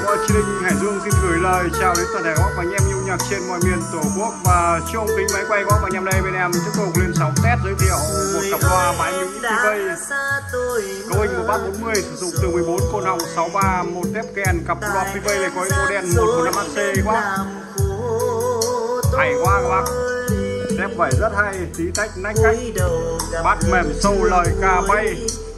Chi Linh Hải Dương xin gửi lời chào đến toàn thể các anh em yêu nhạc trên mọi miền tổ quốc. Và trong kính máy quay các anh em đây, bên em tiếp tục lên sóng test giới thiệu một cặp loa máy Mỹ PV cấu hình 1340 sử dụng từ 14 côn họng 63, một tép kèn. Cặp loa PV này có model 115AC quá, hay quá các bác. Tép vẩy rất hay, tí tách nách cách, bát mềm sâu lời ca bay.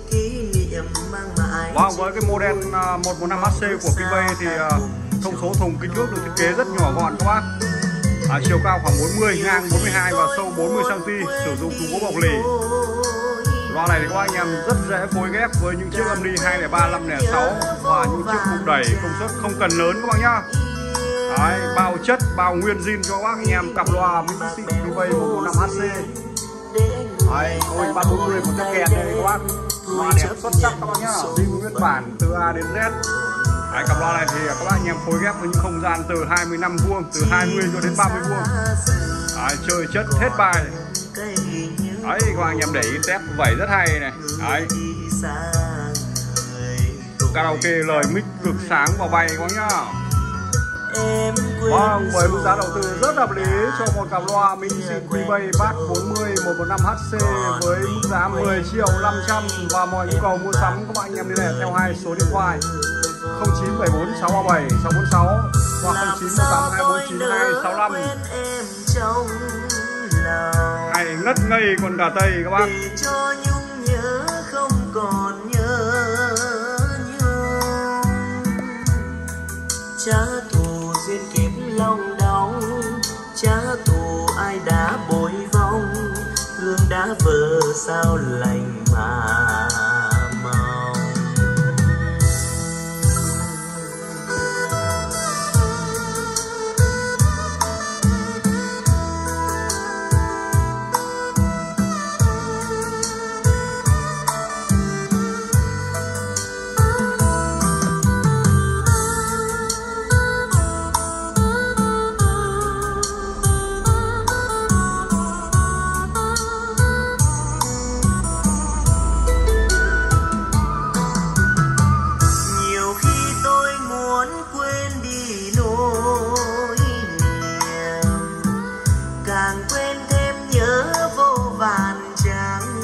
Vâng, với cái model 115AC của PV thì thông số thùng kích thước được thiết kế rất nhỏ gọn các bác. Chiều cao khoảng 40, ngang 42 và sâu 40 cm, sử dụng thùng gỗ bọc lì. Loa này thì các anh em rất dễ phối ghép với những chiếc âm ly 203, 506 và những chiếc bục đẩy công suất không cần lớn các bác nhá. Đấy, bao chất, bao nguyên zin cho các bác anh em. Cặp loa Mitsubishi PV 115AC. Đấy, cấu hình 340 một tép kèn đây các bác. Loa đẹp xuất sắc các bác nhá, zin nguyên bản từ A đến Z. Đấy, cặp loa này thì các bác anh em phối ghép với những không gian từ 25 vuông, từ 20 cho đến 30 vuông. Đấy, chơi chất hết bài. Đấy, các anh em để ý tép vẩy rất hay này. Đấy, karaoke lời mic cực sáng và bay các bác nhá. Vâng, với mức giá đầu tư rất hợp lý cho một cặp loa Mitsubishi PV Bass 40 115HC với mức giá 10.500.000. Và mọi nhu cầu mua sắm các bạn anh em liên hệ theo hai số điện thoại 0974 637 646 hoặc 0918 249 265. Hay ngất ngây con gà Tây các bác. Trả thù duyên kiếp lòng đau, trả thù ai đã bội vong, hương đã vỡ sao lành mà mong. Càng quên thêm nhớ vô vàn chẳng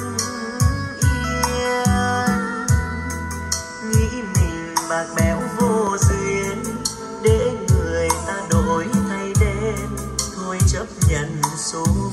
yên, nghĩ mình bạc bẽo vô duyên, để người ta đổi thay đen, thôi chấp nhận số